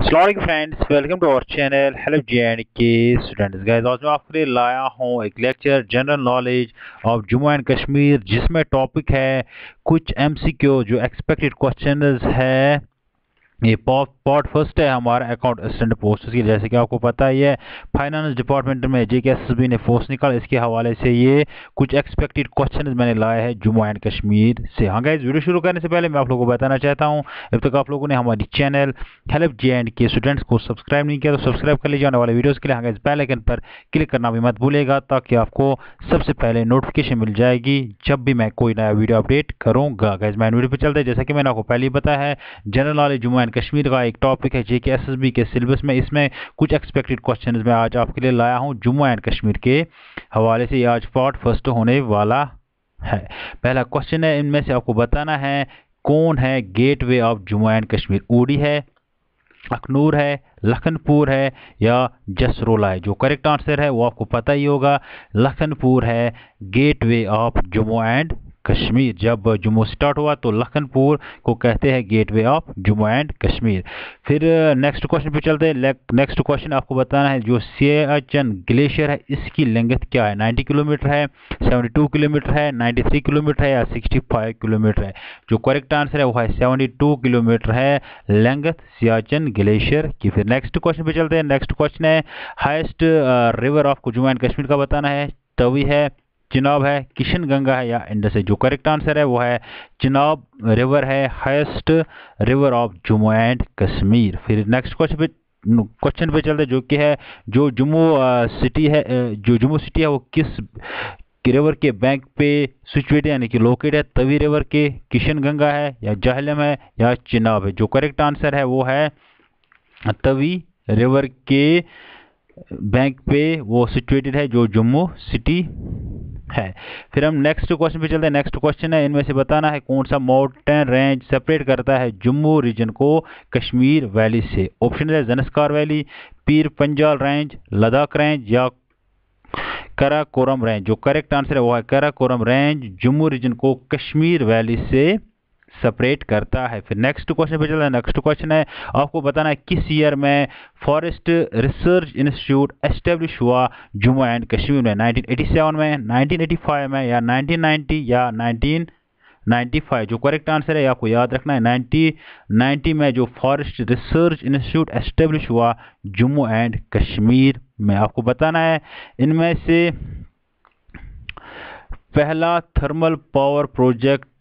अस्सलाम friends, welcome to our channel help J and K students. Guys, आज मैं आपके लिए लाया हूँ एक lecture general knowledge of Jammu and Kashmir, जिसमें टॉपिक है कुछ एमसीक्यू जो एक्सपेक्टेड क्वेश्चंस है। ये पार्ट फर्स्ट है हमारा अकाउंट असिस्टेंट पोस्ट की। जैसे कि आपको पता ही है, फाइनेंस डिपार्टमेंट में जेकेएसएसबी ने पोस्ट निकाला, इसके हवाले से ये कुछ एक्सपेक्टेड क्वेश्चंस मैंने लाए हैं जम्मू एंड कश्मीर से। हाँ गाइस, वीडियो शुरू करने से पहले मैं आप लोगों को बताना चाहता हूँ, अब तक आप लोगों ने हमारी चैनल हेल्प जे&के स्टूडेंट्स को सब्सक्राइब नहीं किया तो सब्सक्राइब कर लीजिए आने वाले वीडियोज़ के लिए। हाँ गाइस, बेल आइकन पर क्लिक करना भी मत भूलेगा, ताकि आपको सबसे पहले नोटिफिकेशन मिल जाएगी जब भी मैं कोई नया वीडियो अपडेट करूँगा। गाइस, मैं वीडियो पर चलते हैं। जैसा कि मैंने आपको पहले ही बताया है, general knowledge Jammu and Kashmir का एक टॉपिक है जेकेएसएसबी के सिलेबस में। इसमें कुछ एक्सपेक्टेड क्वेश्चंस मैं आज आपके लिए लाया हूं जम्मू एंड कश्मीर के हवाले से। आज पार्ट फर्स्ट होने वाला है। पहला क्वेश्चन है, इनमें से आपको बताना है कौन है gateway of Jammu and Kashmir. Uri है, अखनूर है, लखनपुर है या जसरोला है। जो करेक्ट आंसर है वो आपको पता ही होगा, लखनपुर है gateway of Jammu and Kashmir. जब जम्मू स्टार्ट हुआ तो लखनपुर को कहते हैं gateway of Jammu and Kashmir. फिर नेक्स्ट क्वेश्चन पे चलते हैं। नेक्स्ट क्वेश्चन आपको बताना है, जो सियाचिन ग्लेशियर है इसकी लेंथ क्या है। 90 किलोमीटर है, 72 किलोमीटर है, 93 किलोमीटर है या 65 किलोमीटर है। जो करेक्ट आंसर है वो है 72 किलोमीटर है लेंथ सियाचिन ग्लेशियर की। फिर नेक्स्ट क्वेश्चन पे चलते हैं। नेक्स्ट क्वेश्चन है, highest river of Jammu and Kashmir का बताना है। तवी है, चिनाब है, किशन गंगा है या इंडस है। जो करेक्ट आंसर है वो है चिनाब रिवर है highest river of Jammu and Kashmir. फिर नेक्स्ट क्वेश्चन पे चलते, जो कि है जो जम्मू सिटी है, जो जम्मू सिटी है वो किस रिवर के बैंक पे सिचुएटेड यानी कि लोकेट है। तवी रिवर के, किशन गंगा है या जहलम है या चिनाब है। जो करेक्ट आंसर है वो है तवी रिवर के बैंक पे वो सिचुएटेड है जो जम्मू सिटी है। फिर हम नेक्स्ट क्वेश्चन पे चलते हैं। नेक्स्ट क्वेश्चन है, इनमें से बताना है कौन सा माउंटेन रेंज सेपरेट करता है जम्मू रीजन को कश्मीर वैली से। ऑप्शन है ज़नस्कार valley, Pir Panjal range, Ladakh range या कराकोरम रेंज। जो करेक्ट आंसर है वो है कराकोरम रेंज जम्मू रीजन को कश्मीर वैली से सेपरेट करता है। फिर नेक्स्ट क्वेश्चन पे चलता है। नेक्स्ट क्वेश्चन है, आपको बताना है किस ईयर में फॉरेस्ट रिसर्च इंस्टीट्यूट एस्टेब्लिश हुआ जम्मू एंड कश्मीर में। 1987 में, 1985 में या 1990 या 1995। जो करेक्ट आंसर है आपको याद रखना है 1990 में जो फॉरेस्ट रिसर्च इंस्टीट्यूट एस्टेब्लिश हुआ जम्मू एंड कश्मीर में। आपको बताना है इनमें से पहला थर्मल पावर प्रोजेक्ट,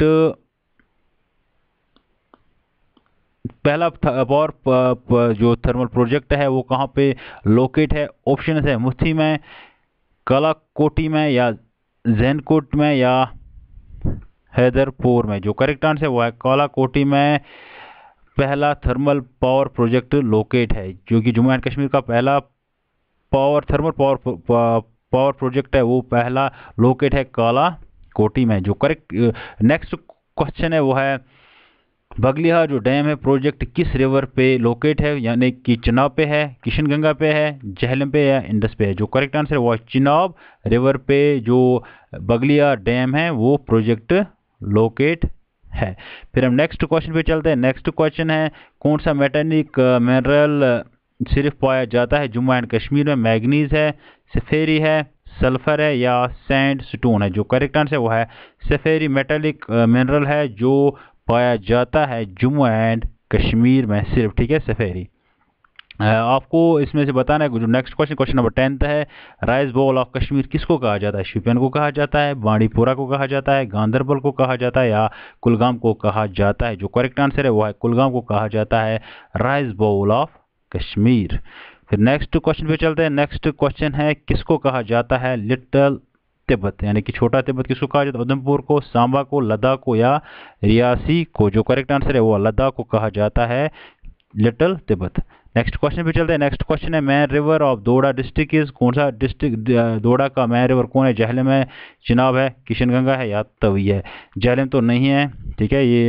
पहला जो थर्मल प्रोजेक्ट है वो कहाँ पे लोकेट है। ऑप्शन है मुफ्ती में, कालाकोटी में या जैनकोट में या हैदरपुर में। जो करेक्ट आंसर है वो है कालाकोटी में पहला थर्मल पावर प्रोजेक्ट लोकेट है, जो कि जम्मू एंड कश्मीर का पहला थर्मल पावर प्रोजेक्ट है वो पहला लोकेट है कालाकोटी में। जो करेक्ट नेक्स्ट क्वेश्चन है वो है, बगलिहा जो डैम है प्रोजेक्ट किस रिवर पे लोकेट है, यानी कि चिनाब पे है, किशन गंगा पे है, जहलम पे या इंडस पे है। जो करेक्ट आंसर है वो चिनाब रिवर पे जो बगलिया डैम है वो प्रोजेक्ट लोकेट है। फिर हम नेक्स्ट क्वेश्चन पे चलते हैं। नेक्स्ट क्वेश्चन है, कौन सा मेटालिक मिनरल सिर्फ पाया जाता है जम्मू एंड कश्मीर में। मैग्नीज है, सफेरी है, सल्फर है या सैंड स्टोन है। जो करेक्ट आंसर वो है सफेरी मेटालिक मिनरल है जो पाया जाता है जम्मू एंड कश्मीर में सिर्फ, ठीक है, सफेरी। आपको इसमें से बताना है। जो नेक्स्ट क्वेश्चन नंबर 10 है, राइस बाउल ऑफ कश्मीर किसको कहा जाता है। शोपियान को कहा जाता है, बांडीपुरा को कहा जाता है, गांदरबल को कहा जाता है या कुलगाम को कहा जाता है। जो करेक्ट आंसर है वो है कुलगाम को कहा जाता है राइस बाउल ऑफ कश्मीर। फिर नेक्स्ट क्वेश्चन पे चलते हैं। नेक्स्ट क्वेश्चन है, किसको कहा जाता है लिटिल तिब्बत, यानी कि छोटा तिब्बत किसको कहा जाता है। उधमपुर को, सांबा को, लद्दाख को या रियासी को। जो करेक्ट आंसर है वो लद्दाख को कहा जाता है लिटिल तिब्बत। नेक्स्ट क्वेश्चन पे चलते हैं। नेक्स्ट क्वेश्चन है, main river of Doda district is, कौन सा डिस्ट्रिक्ट दोडा का मैन रिवर कौन है। जहलम है, चिनाब है, किशन गंगा है या तवी है। जहलम तो नहीं है, ठीक है, ये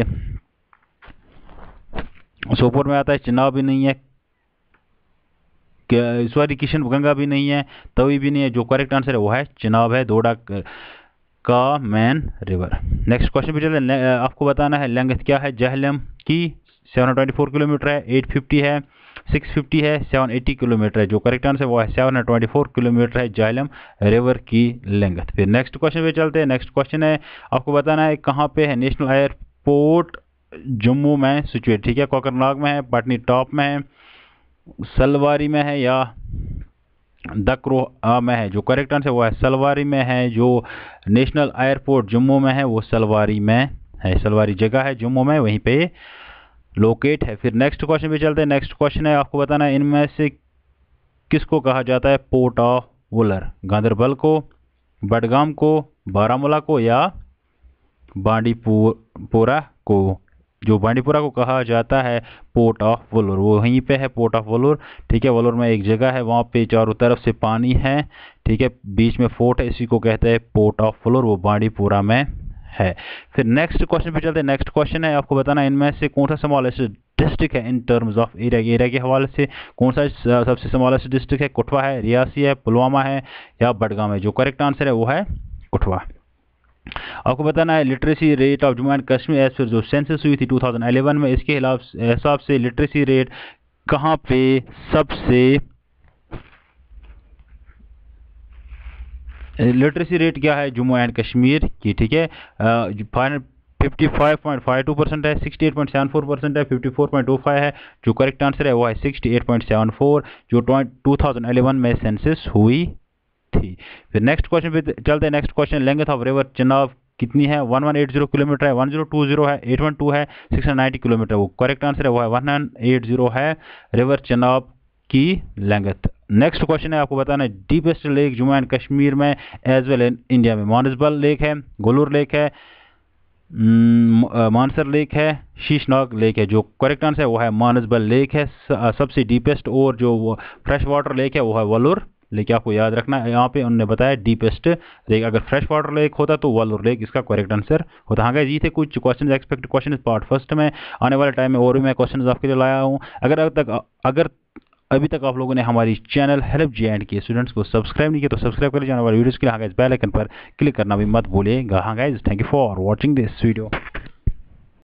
सोपोर में आता है। चिनाब भी नहीं है, सॉरी किशन गंगा भी नहीं है, तवी भी नहीं है। जो करेक्ट आंसर है वो है चिनाब है दोडा का मैन रिवर। नेक्स्ट क्वेश्चन पे चलते हैं। आपको बताना है लेंथ क्या है जहलम की। 724 किलोमीटर है, 850 है, 650 है, 780 किलोमीटर है। जो करेक्ट आंसर वो है 724 किलोमीटर है झेलम रिवर की लेंथ। फिर नेक्स्ट क्वेश्चन पे चलते हैं। नेक्स्ट क्वेश्चन है आपको बताना है कहाँ पे है नेशनल एयरपोर्ट जम्मू में सिचुएट, ठीक है। कोकरनाग में है, पटनी टॉप में है, सलवारी में है या दकरोहा में है। जो करेक्ट आंसर वो है सलवारी में है। जो नेशनल एयरपोर्ट जम्मू में है वो सलवारी में है, सलवारी जगह है जम्मू में, वहीं पे लोकेट है। फिर नेक्स्ट क्वेश्चन पे चलते हैं। नेक्स्ट क्वेश्चन है आपको बताना है इनमें से किसको कहा जाता है पोर्ट ऑफ वुलर, गांधरबल को, बडगाम को, बारामूला को या बांडीपुरा को। जो बांडीपुरा को कहा जाता है पोर्ट ऑफ वुलर, वो वहीं पे है पोर्ट ऑफ वुलर, ठीक है। वुलर में एक जगह है, वहाँ पे चारों तरफ से पानी है, ठीक है, बीच में फोर्ट है, इसी को कहते हैं पोर्ट ऑफ वुलर, वो बांडीपुरा में है। फिर नेक्स्ट क्वेश्चन पे चलते हैं। नेक्स्ट क्वेश्चन है आपको बताना है इनमें से कौन सा स्मॉलेस्ट डिस्ट्रिक्ट है in terms of area. Area के हवाले से कौन सा सबसे स्मॉलेस्ट डिस्ट्रिक्ट है? कठुआ है, रियासी है, पुलवामा है या बडगाम है। जो करेक्ट आंसर है वो है कठुआ। आपको बताना है literacy rate of Jammu and Kashmir as पर जो सेंसस हुई थी 2011 में, इसके हिसाब से लिटरेसी रेट कहाँ पे सबसे लिटरेसी रेट क्या है जम्मू एंड कश्मीर की, ठीक है। 55.52% है, 68.74% है, 54.25 है। जो करेक्ट आंसर है वो है 68.74 जो 2011 में सेंसस हुई थी। फिर नेक्स्ट क्वेश्चन पे चलते हैं। Next question length of river Chenab कितनी है? 1180 किलोमीटर है, 1020 है, 812 है, 690 किलोमीटर। वो करेक्ट आंसर है वो है 180 है रिवर चेनाब की लेंथ। नेक्स्ट क्वेश्चन है आपको बताना है deepest lake Jammu and Kashmir में एज वेल इन इंडिया में। मानसबल लेक है, गुलूर लेक है, मानसर लेक है, शीशनाग लेक है। जो करेक्ट आंसर है वो है मानसबल लेक है सबसे डीपेस्ट, और जो फ्रेश वाटर लेक है वो है वलूर लेक। आपको याद रखना है, यहाँ पे उन्होंने बताया डीपेस्ट लेक, अगर फ्रेश वाटर लेक होता तो वलूर लेक इसका करेक्ट आंसर होता। हाँ गाइस, ये थे कुछ question expected question part first में। आने वाले टाइम में और भी मैं क्वेश्चन आपके लिए लाया हूँ। अगर अभी तक आप लोगों ने हमारी चैनल हेल्प J&K के स्टूडेंट्स को सब्सक्राइब नहीं किया तो सब्सक्राइब कर लीजिए। आने वाले वीडियोस के लिए हाँ गाइस बेल आइकन पर क्लिक करना भी मत भूलिएगा। हाँ guys, thank you for watching this video.